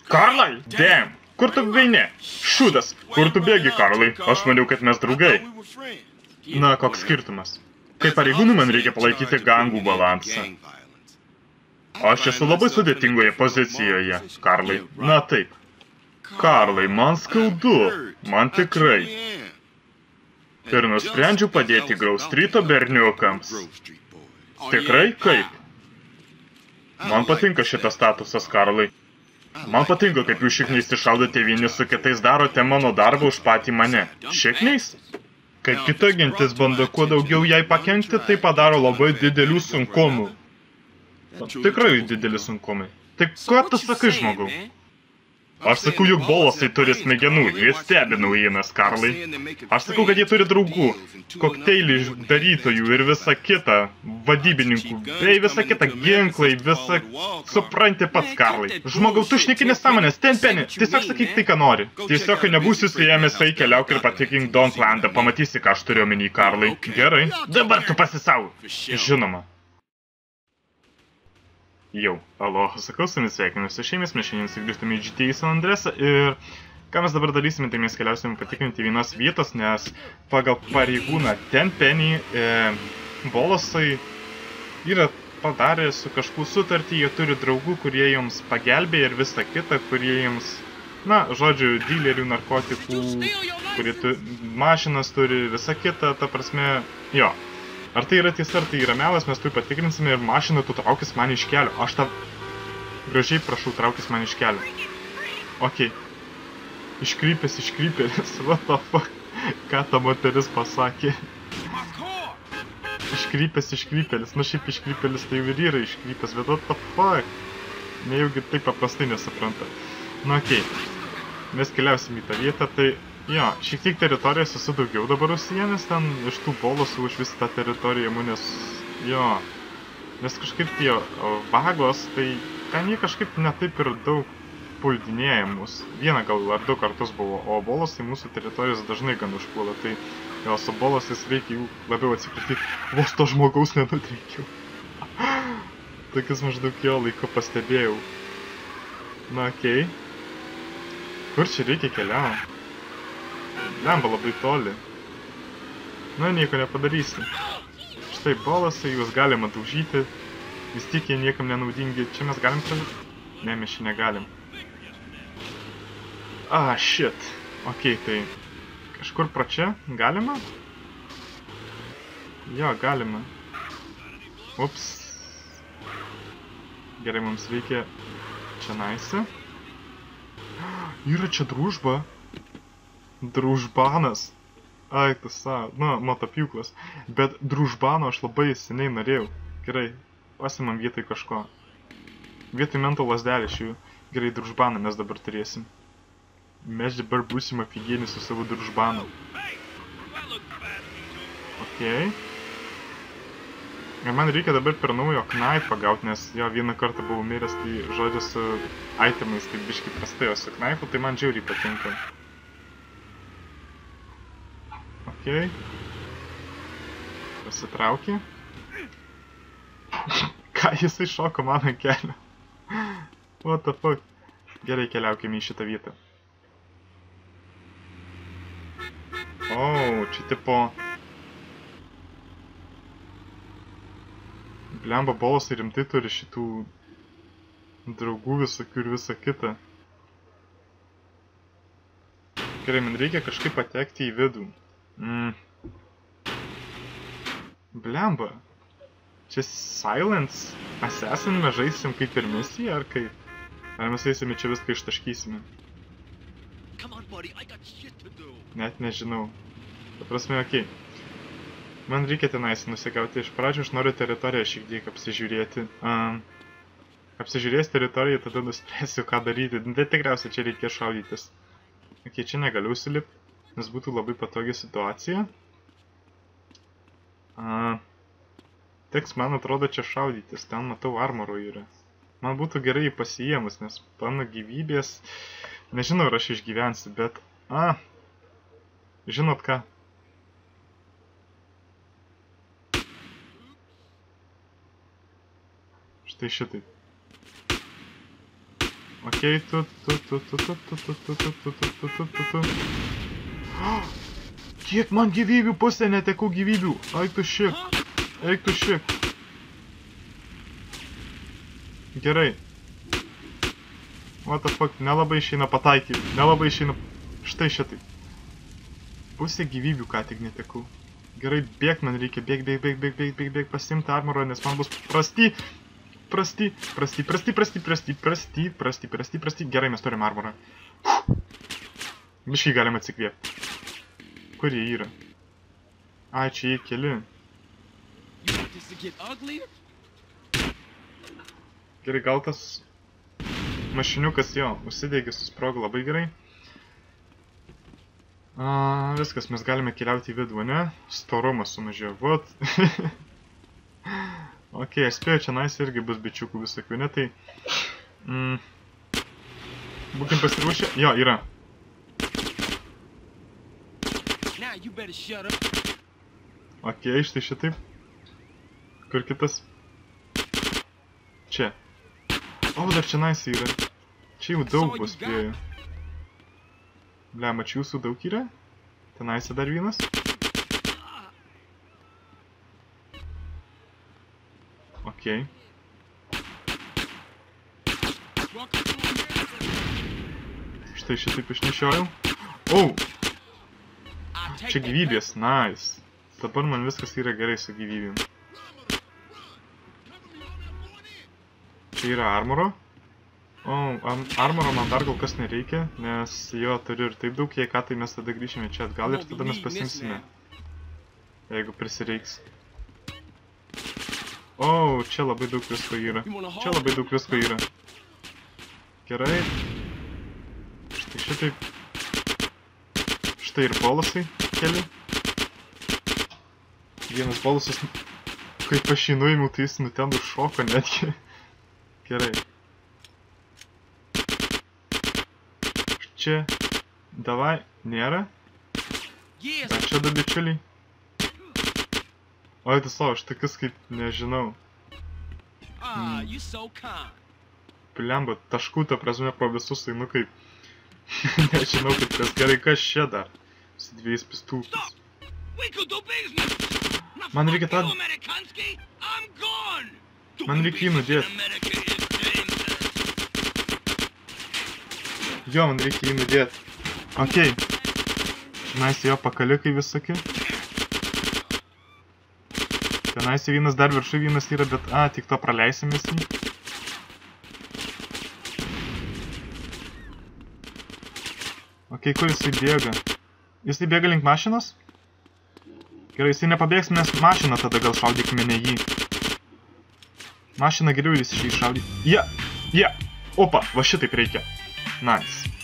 Karlai, damn, kur tu eini? Šūdas, kur tu bėgi, Karlai? Aš maniau, kad mes draugai. Na, koks skirtumas? Kaip pareigūnų man reikia palaikyti gangų balansą. Aš esu labai sudėtingoje pozicijoje, Karlai. Na taip. Karlai, man skaudu. Man tikrai. Ir nusprendžiau padėti Grove Streeto berniukams. Tikrai kaip? Man patinka šitas statusas, Karlai. Man patinka, kaip jūs šikniais iššaudote vieni su kitais, darote mano darbą už patį mane. Šikniais? Kai kita gentis bando kuo daugiau jai pakenkti, tai padaro labai didelių sunkumų. Tikrai dideli sunkumai. Tai ką tu sakai, žmogau? Aš sakau, juk bolosai turi smegenų, jie stebi naujienas, Karlai. Aš sakau, kad jie turi draugų, kokteilį darytojų ir visa kita, vadybininkų, bei visa kita, ginklai, visa... Supranti pats, Karlai. Žmogau, tu šneki nesąmonės, Tenpenny, tiesiog sakyk tai, ką nori. Tiesiog, kai nebūsiu suėmęs, tai keliauk ir patikink Dawnlandą, pamatysi, ką aš turiu omeny, Karlai. Gerai, dabar tu pasisau. Žinoma. Jau, aloha, sakau, su jumis sveikinusi šeimis, mes šiandien sugrįžtame į GTA San Andreasą ir ką mes dabar darysime, tai mes keliausime patikrinti vienos vietos, nes pagal pareigūną Tenpenny bolosai yra padarę su kažkuo sutartį, jie turi draugų, kurie jums pagelbėja ir visa kita, kurie jums, na, žodžiu, dilerių, narkotikų, kurie mašinas turi, visa kita, ta prasme, jo. Ar tai yra tiesa, ar tai yra melas, mes tai patikrinsime ir mašiną tu traukis man iš kelio. Aš tą gražiai prašau, traukis man iš kelio. Okei. Iškrypęs, what the fuck? Ką ta moteris pasakė? Iškrypęs, nu šiaip iškrypėlis tai jau ir yra iškrypęs, bet what the fuck? Nejaugi taip paprastai nesupranta. Nu okei. Mes keliausim į tą vietą, tai... Jo, šiek tiek teritorijos esu daugiau dabar užsiėmęs, ten iš tų bolosų už visą tą teritoriją mūnės, jo, nes kažkaip tie vagos, tai ten jie kažkaip netaip ir daug puldinėja mus. Vieną gal ar 2 kartus buvo, o bolosai mūsų teritorijos dažnai gan užpuola, tai jo, su bolosais reikia jų labiau atsikratyti, vos to žmogaus nenutreikiau. Tokius maždaug jo laiko pastebėjau. Na, okei. Kur čia reikia keliauti? Lemba labai toli. Na, nieko nepadarysi. Štai bolosai, juos galima daužyti. Vis tiek jie niekam nenaudingi. Čia mes galim pražyti? Ne, mes čia negalim. Shit. Okei, tai... Kažkur pro čia? Galima? Jo, galima. Ups. Gerai, mums reikia... Čia naisi. Yra čia družba. Družbanas. Ai, tu savo. Nu, motopjūklas. Bet družbano aš labai seniai norėjau. Gerai, pasimam vietoj kažko. Vietoj mento lasdelį šių. Gerai, družbaną mes dabar turėsim. Mes dabar būsim aфиgenį su savo družbanu. Okei. Ir man reikia dabar per naujo knaifą gauti, nes jo vieną kartą buvau miręs, tai žodžiu su itemais tai biškai prastai, o su knaifu tai man žiauriai patinka. Okei. Pasitraukė. Ką jisai šoko man ant kelio? What the fuck? Gerai, keliaukime į šitą vietą. Čia tipo... Blemba bolosai rimtai turi šitų draugų visokių ir visa kita. Gerai, man reikia kažkaip patekti į vidų. Blemba. Čia Silence Assassin mes žaisim kaip ir misiją, ar kaip? Ar mes eisime čia viską ištaškysime? Net nežinau. Ta prasme, okei. Man reikia tenais nusigauti. Iš pradžių aš noriu teritoriją šiek tiek apsižiūrėti. Apsižiūrės teritoriją, tada nuspręsiu, ką daryti. Tai tikriausiai čia reikia šaudytis. Okei, čia negaliu užsilipti, nes būtų labai patogi situacija. Teks, man atrodo, čia šaudytis. Ten matau armorų yra. Man būtų gerai jį pasiėmus, nes mano gyvybės... Nežinau, ar aš išgyvensiu, bet... Žinot ką? Štai šitaip. Okei, tu. Kiek man gyvybių, pusė netekau gyvybių. Eik tu šik. Gerai. What the fuck, nelabai išeina pataikyti. Štai šitai. Pusė gyvybių ką tik netekau. Gerai, bėgt man reikia, bėg, pasiimti armorą, nes man bus prasti. Gerai, mes turim armorą. Biškai galim atsikvėpti. Kur jie yra? Ai, čia jie keli. Gerai, gal tas mašiniukas jo, užsidegė, susprogo labai gerai. Viskas, mes galime keliauti į vidų, ne? Storumas sumažėjo, vot. Ok, aš spėjau, čia nais irgi bus bičiukų visokių, ne? Tai... Būkim pasiruošę. Jo, yra. Ok, štai šitaip. Kur kitas? Čia. O, dar čia nais yra. Čia jau daug bus spėjau. Blema, čia jūsų daug yra? Tenaise dar vienas? Okei. Štai šitaip išnešiojau. O! Čia gyvybės, nice. Dabar man viskas yra gerai su gyvybėm. Čia yra armoro. O, armoro man dar kol kas nereikia, nes jo turiu ir taip daug, jei ką, tai mes tada grįšime čia atgal ir tada mes pasimsime. Jeigu prisireiks. O, čia labai daug visko yra. Gerai. Štai šitaip. Štai ir bolusai keli. Vienas bolusas, kaip aš jį nuėmiau, tai jis nutendo šoko netgi. Gerai. Čia, davai, nėra. Ar čia du bičiuliai? Oi, tu savo, aš tokius kaip nežinau. Plemba, taškų ta prasme pro visus einu kaip... Nežinau kaip kas gerai, kas čia dar. Su 2 pistūkais. Man reikia tą... Man reikia jį nudėti. Jo, man reikia jį nudėti. Okei. Tenais jo pakaliukai visokie. Tenais vienas dar viršui vienas yra, bet... tik to praleisimės jį. Okei, kur jisai bėga? Jisai bėga link mašinos? Gerai, jisai nepabėgs, nes mašiną tada gal šaudykime ne jį. Mašiną geriau jis šį šaudyti. Opa, va šitaip reikia. Nice.